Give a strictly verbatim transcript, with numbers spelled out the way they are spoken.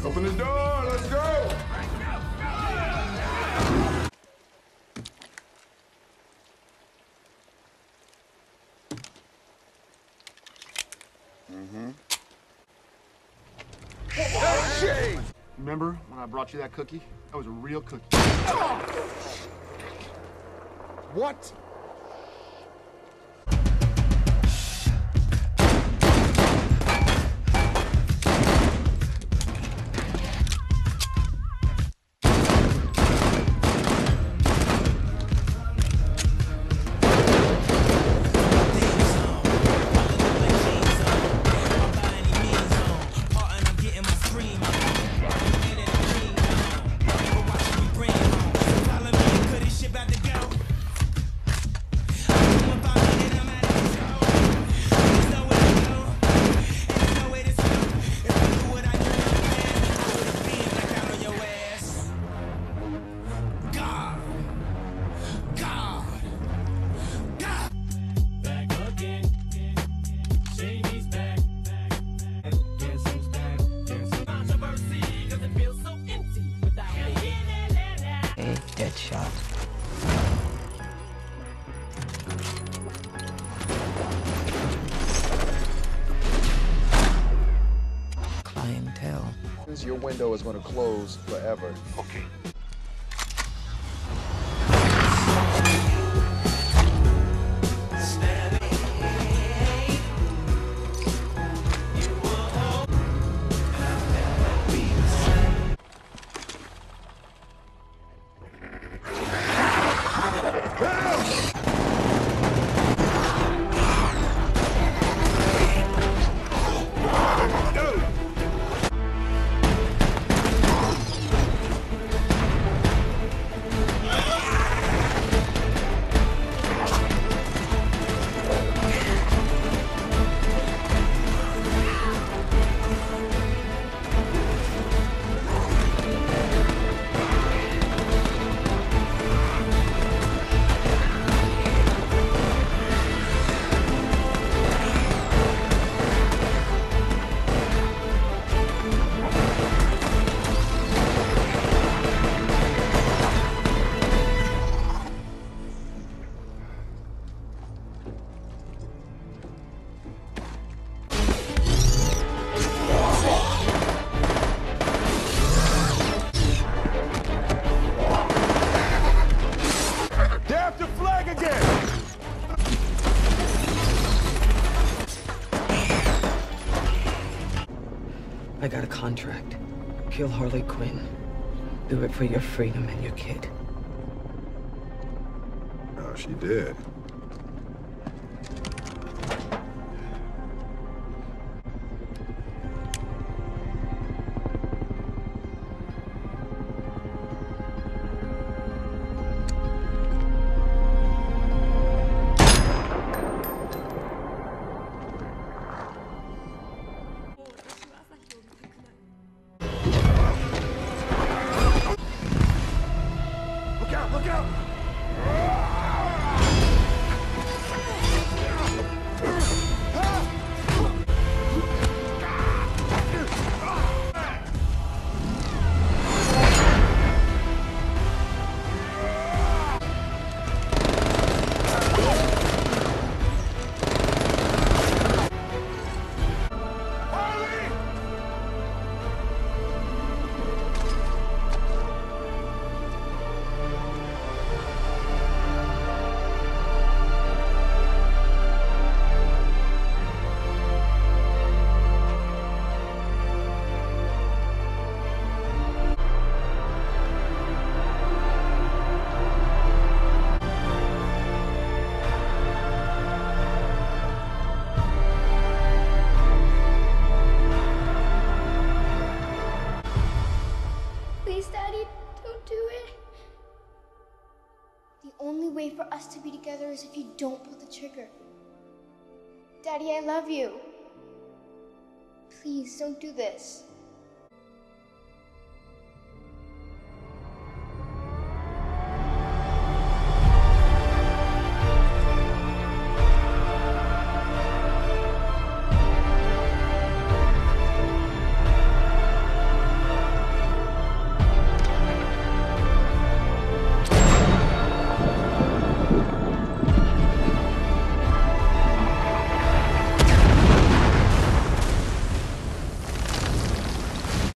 Open the door, let's go! Mm-hmm. Oh, shit! Remember when I brought you that cookie? That was a real cookie. What? Deadshot. Clientele. Your window is going to close forever. Okay. I got a contract. Kill Harley Quinn. Do it for your freedom and your kid. Oh, she did. Look out! The only way for us to be together is if you don't pull the trigger. Daddy, I love you. Please, don't do this.